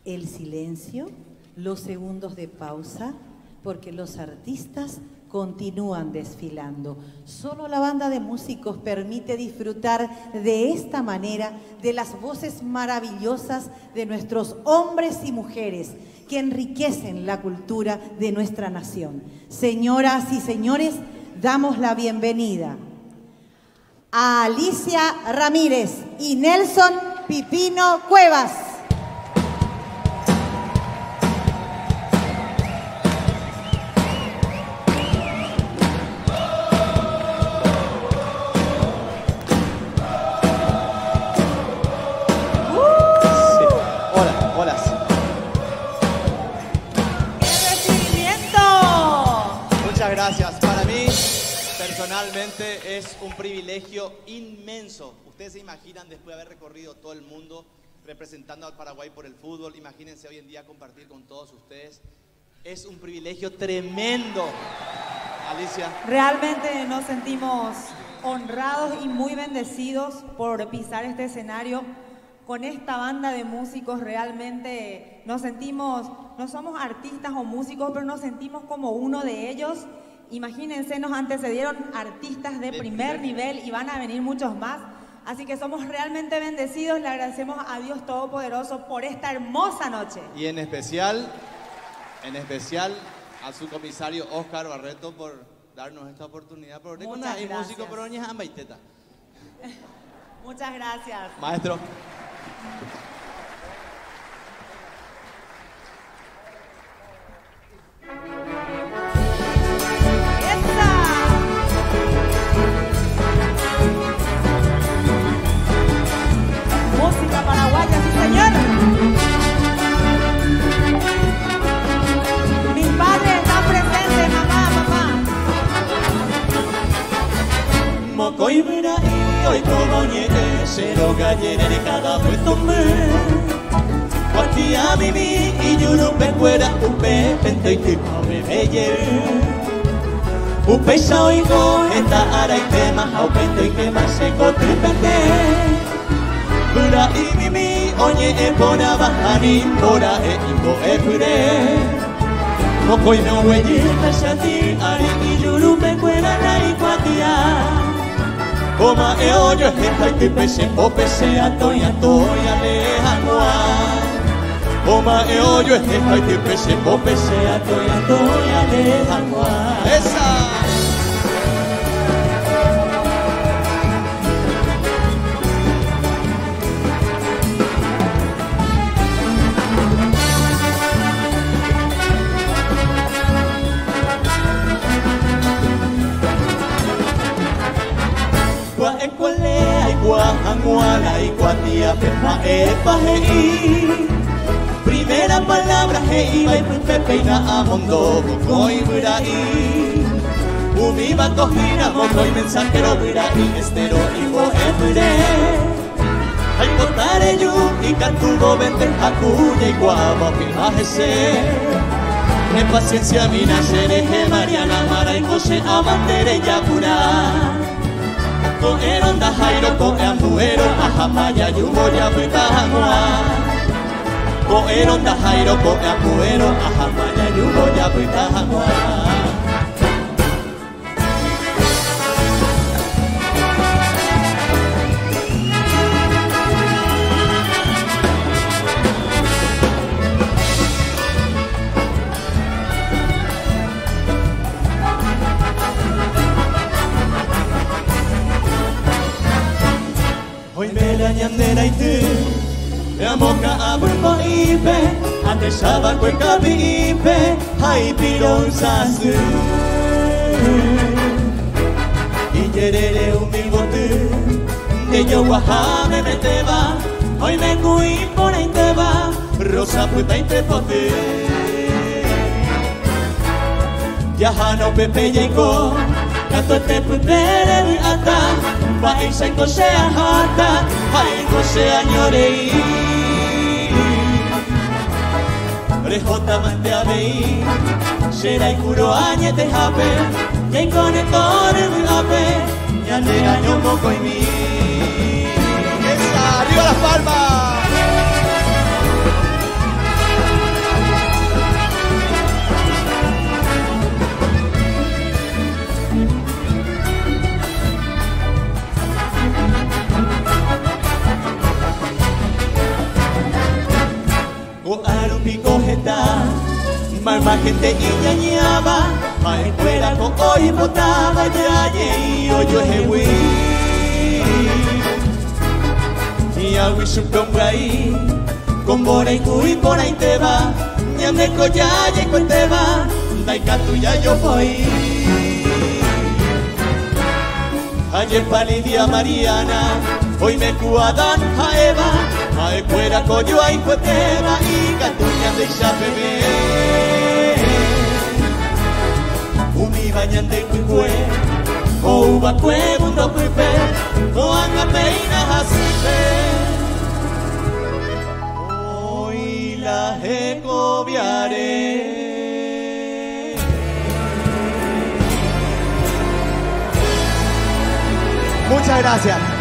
el silencio, los segundos de pausa, porque los artistas continúan desfilando. Solo la banda de músicos permite disfrutar de esta manera de las voces maravillosas de nuestros hombres y mujeres que enriquecen la cultura de nuestra nación. Señoras y señores, damos la bienvenida a Alicia Ramírez y Nelson Pipino Cuevas. Gracias. Para mí, personalmente, es un privilegio inmenso. Ustedes se imaginan, después de haber recorrido todo el mundo representando al Paraguay por el fútbol, imagínense hoy en día compartir con todos ustedes. Es un privilegio tremendo. Alicia. Realmente nos sentimos honrados y muy bendecidos por pisar este escenario con esta banda de músicos. Realmente nos sentimos, no somos artistas o músicos, pero nos sentimos como uno de ellos. Imagínense, nos antecedieron artistas de primer nivel y van a venir muchos más. Así que somos realmente bendecidos. Le agradecemos a Dios Todopoderoso por esta hermosa noche. Y en especial a su comisario Oscar Barreto por darnos esta oportunidad. Muchas gracias. Músico, pero muchas gracias. Maestro. Música paraguaya, sí señor. Mis padres están presentes, mamá. Mocoy mira y hoy como niegue, cero gallera de cada puesto me. Cuatía mimi y yurupe fuera, upe pento y tipo me belle. Upe soigo, esta ara y tema, aupento y que más se cotripete. Pura y mimi, oye e pora bajani, pora e imbo e pure. Mocoy no huelle, tasati, ari y yurupe fuera la y cuatía. Oma e oyo esta y pese popese atoya lejanoa. Oma e oyo esta y pese popese atoya lejanoa. ¡Esa! Guajanguala y cuatía pepa epajeí. Primera palabra iba y pepeina a mondo bucoy buraí. Umiba cojina mocoy mensajero buraí estero hijo efure. Ay potare yu y cantubo vente jacuya y guapa pilajese. De paciencia mina sereje Mariana Mara y José Amantere Yapura. Con eronda jairo con ambuero ajamaya yumoya pitahangua. Con eronda jairo con ambuero ajamaya yumoya pitahangua. Hoy me la ñandera y tú, la moca abulpo ipe, ante saba cueca ipe, hay pirón sasu. Y yerere un bigote, de yo guajame me te va, hoy me cuí por ahí te va, rosa puta y te pote. Yahano pepe yeiko, gato te pupere y ata. Pai se kosea hata, pai kosea ñorei. Rejota mante abei, será y curo añe te jape, y con el core muy jape, ya le año moco y mi. ¡Esa! ¡Arriba las palmas! cuenta. Más gente iñañaba, más escuela con hoy votaba ya y yo hewi. Y a wish un ahí, con bora y cuy por ahí te va, ñame coyaya y te va, daika tuya yo voy. Ayer palidia Mariana, hoy me cuadan a Eva, a escuela coyo ahí te va y catuña de ya bebé. Umi bañan de cuicue, o uva cue mundo cuipe, o anga peina hasipe. Hoy la ecobiaré. Muchas gracias.